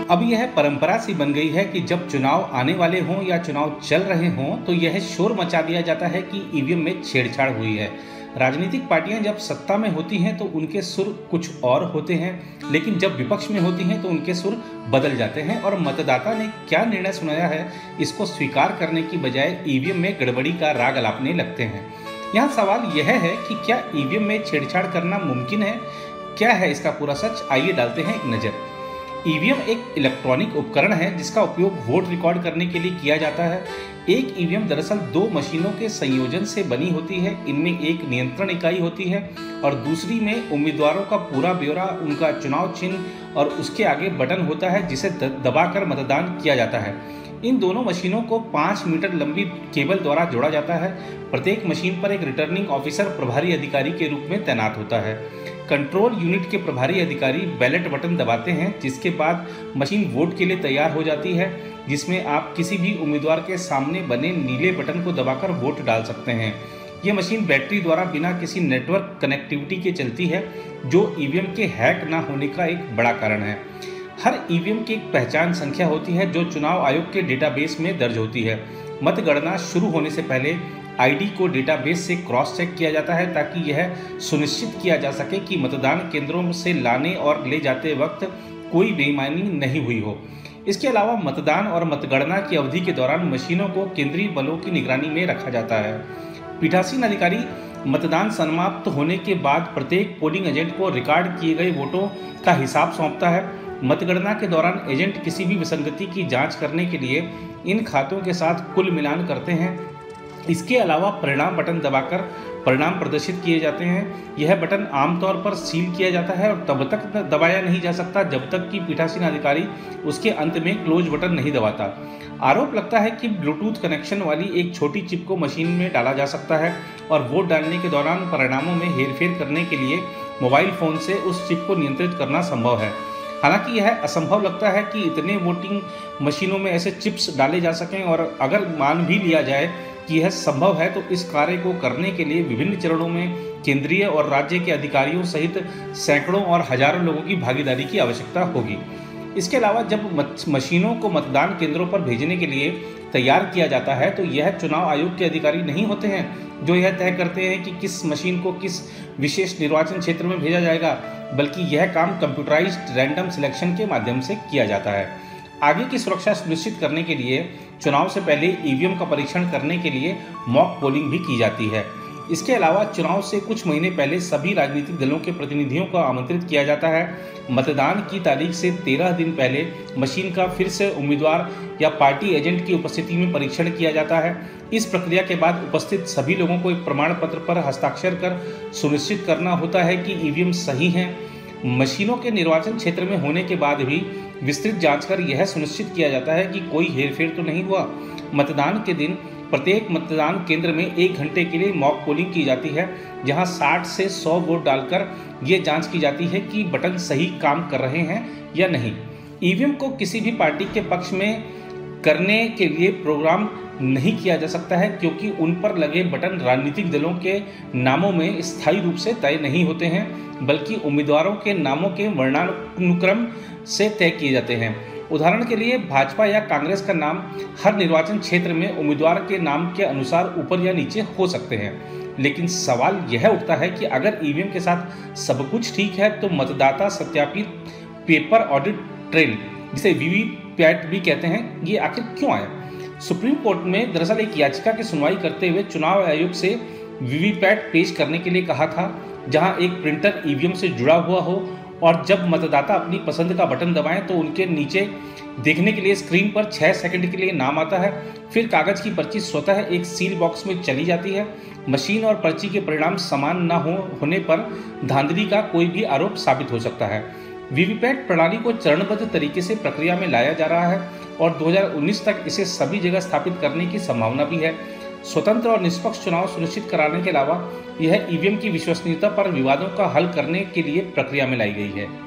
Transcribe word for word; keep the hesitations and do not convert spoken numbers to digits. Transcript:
अब यह परंपरा सी बन गई है कि जब चुनाव आने वाले हों या चुनाव चल रहे हों तो यह शोर मचा दिया जाता है कि ईवीएम में छेड़छाड़ हुई है। राजनीतिक पार्टियां जब सत्ता में होती हैं तो उनके सुर कुछ और होते हैं, लेकिन जब विपक्ष में होती हैं तो उनके सुर बदल जाते हैं और मतदाता ने क्या निर्णय सुनाया है इसको स्वीकार करने की बजाय ईवीएम में गड़बड़ी का राग अलापने लगते हैं। यहाँ सवाल यह है कि क्या ईवीएम में छेड़छाड़ करना मुमकिन है? क्या है इसका पूरा सच? आइए डालते हैं एक नज़र। ईवीएम एक इलेक्ट्रॉनिक उपकरण है जिसका उपयोग वोट रिकॉर्ड करने के लिए किया जाता है। एक ईवीएम दरअसल दो मशीनों के संयोजन से बनी होती है। इनमें एक नियंत्रण इकाई होती है और दूसरी में उम्मीदवारों का पूरा ब्यौरा, उनका चुनाव चिन्ह और उसके आगे बटन होता है जिसे दबाकर मतदान किया जाता है। इन दोनों मशीनों को पाँच मीटर लंबी केबल द्वारा जोड़ा जाता है। प्रत्येक मशीन पर एक रिटर्निंग ऑफिसर प्रभारी अधिकारी के रूप में तैनात होता है। कंट्रोल यूनिट के प्रभारी अधिकारी बैलेट बटन दबाते हैं, जिसके बाद मशीन वोट के लिए तैयार हो जाती है, जिसमें आप किसी भी उम्मीदवार के सामने बने नीले बटन को दबाकर वोट डाल सकते हैं। ये मशीन बैटरी द्वारा बिना किसी नेटवर्क कनेक्टिविटी के चलती है, जो ईवीएम के हैक ना होने का एक बड़ा कारण है। हर ईवीएम की एक पहचान संख्या होती है जो चुनाव आयोग के डेटाबेस में दर्ज होती है। मतगणना शुरू होने से पहले आईडी को डेटाबेस से क्रॉस चेक किया जाता है ताकि यह सुनिश्चित किया जा सके कि मतदान केंद्रों से लाने और ले जाते वक्त कोई बेईमानी नहीं हुई हो। इसके अलावा मतदान और मतगणना की अवधि के दौरान मशीनों को केंद्रीय बलों की निगरानी में रखा जाता है। पीठासीन अधिकारी मतदान समाप्त होने के बाद प्रत्येक पोलिंग एजेंट को रिकॉर्ड किए गए वोटों का हिसाब सौंपता है। मतगणना के दौरान एजेंट किसी भी विसंगति की जांच करने के लिए इन खातों के साथ कुल मिलान करते हैं। इसके अलावा परिणाम बटन दबाकर परिणाम प्रदर्शित किए जाते हैं। यह बटन आमतौर पर सील किया जाता है और तब तक दबाया नहीं जा सकता जब तक कि पीठासीन अधिकारी उसके अंत में क्लोज बटन नहीं दबाता। आरोप लगता है कि ब्लूटूथ कनेक्शन वाली एक छोटी चिप को मशीन में डाला जा सकता है और वोट डालने के दौरान परिणामों में हेरफेर करने के लिए मोबाइल फ़ोन से उस चिप को नियंत्रित करना संभव है। हालांकि यह असंभव लगता है कि इतने वोटिंग मशीनों में ऐसे चिप्स डाले जा सकें, और अगर मान भी लिया जाए कि यह संभव है तो इस कार्य को करने के लिए विभिन्न चरणों में केंद्रीय और राज्य के अधिकारियों सहित सैकड़ों और हजारों लोगों की भागीदारी की आवश्यकता होगी। इसके अलावा जब मशीनों को मतदान केंद्रों पर भेजने के लिए तैयार किया जाता है तो यह चुनाव आयोग के अधिकारी नहीं होते हैं जो यह तय करते हैं कि किस मशीन को किस विशेष निर्वाचन क्षेत्र में भेजा जाएगा, बल्कि यह काम कंप्यूटराइज्ड रैंडम सिलेक्शन के माध्यम से किया जाता है। आगे की सुरक्षा सुनिश्चित करने के लिए चुनाव से पहले ईवीएम का परीक्षण करने के लिए मॉक पोलिंग भी की जाती है। इसके अलावा चुनाव से कुछ महीने पहले सभी राजनीतिक दलों के प्रतिनिधियों को आमंत्रित किया जाता है। मतदान की तारीख से तेरह दिन पहले मशीन का फिर से उम्मीदवार या पार्टी एजेंट की उपस्थिति में परीक्षण किया जाता है। इस प्रक्रिया के बाद उपस्थित सभी लोगों को एक प्रमाण पत्र पर हस्ताक्षर कर सुनिश्चित करना होता है कि ईवीएम सही हैं। मशीनों के निर्वाचन क्षेत्र में होने के बाद भी विस्तृत जांच कर यह सुनिश्चित किया जाता है कि कोई हेरफेर तो नहीं हुआ। मतदान के दिन प्रत्येक मतदान केंद्र में एक घंटे के लिए मॉक पोलिंग की जाती है, जहां साठ से सौ वोट डालकर ये जांच की जाती है कि बटन सही काम कर रहे हैं या नहीं। ईवीएम को किसी भी पार्टी के पक्ष में करने के लिए प्रोग्राम नहीं किया जा सकता है, क्योंकि उन पर लगे बटन राजनीतिक दलों के नामों में स्थायी रूप से तय नहीं होते हैं, बल्कि उम्मीदवारों के नामों के वर्णानुक्रम से तय किए जाते हैं। उदाहरण के लिए भाजपा या कांग्रेस का नाम हर निर्वाचन क्षेत्र में उम्मीदवार के नाम के अनुसार ऊपर या नीचे हो सकते हैं। लेकिन सवाल यह उठता है कि अगर ईवीएम के साथ सब कुछ ठीक है तो मतदाता सत्यापित पेपर ऑडिट ट्रेल, जिसे वीवीपैट भी कहते हैं, ये आखिर क्यों आया? सुप्रीम कोर्ट में दरअसल एक याचिका की सुनवाई करते हुए चुनाव आयोग से वीवीपैट पेश करने के लिए कहा था, जहां एक प्रिंटर ईवीएम से जुड़ा हुआ हो और जब मतदाता अपनी पसंद का बटन दबाएं तो उनके नीचे देखने के लिए स्क्रीन पर छह सेकंड के लिए नाम आता है। फिर कागज की पर्ची स्वतः एक सील बॉक्स में चली जाती है। मशीन और पर्ची के परिणाम समान न हो होने पर धांधली का कोई भी आरोप साबित हो सकता है। वीवीपैट प्रणाली को चरणबद्ध तरीके से प्रक्रिया में लाया जा रहा है और दो हज़ार उन्नीस तक इसे सभी जगह स्थापित करने की संभावना भी है। स्वतंत्र और निष्पक्ष चुनाव सुनिश्चित कराने के अलावा यह ईवीएम की विश्वसनीयता पर विवादों का हल करने के लिए प्रक्रिया में लाई गई है।